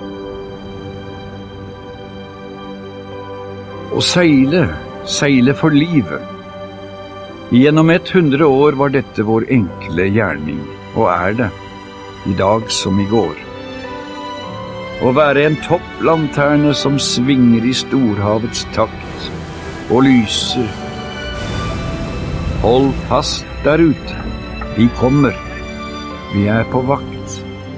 Å seile for livet. Gjennom 100 år var dette vår enkle gjerning, og det, i dag som i går. Å være en topplanterne som svinger i storhavets takt, og lyser. Hold fast der ute, vi kommer, vi på vakt.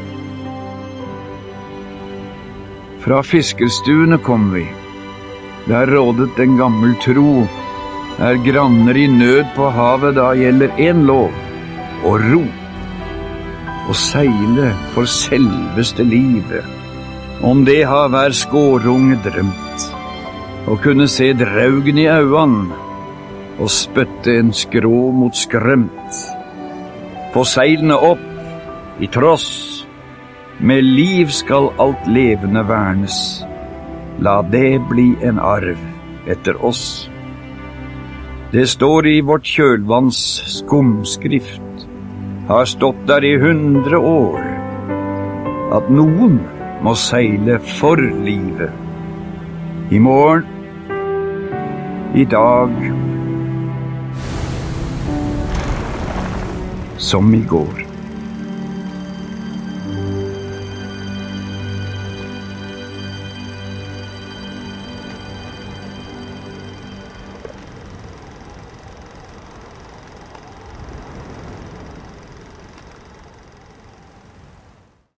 Fra fiskerstuene kom vi, der rådet en gammel tro. Granner i nød på havet, da gjelder en lov, å ro. Å seile for selveste livet. Om det har hver skårunge drømt. Å kunne se draugen i øynene, og spytte en skrå mot skrømt. Få seilene opp, i tross. Med liv skal alt levende vernes. La det bli en arv etter oss. Det står i vårt kjølvanns skumskrift, har stått der i 100 år, at noen må seile for livet. I morgen, i dag, som i går.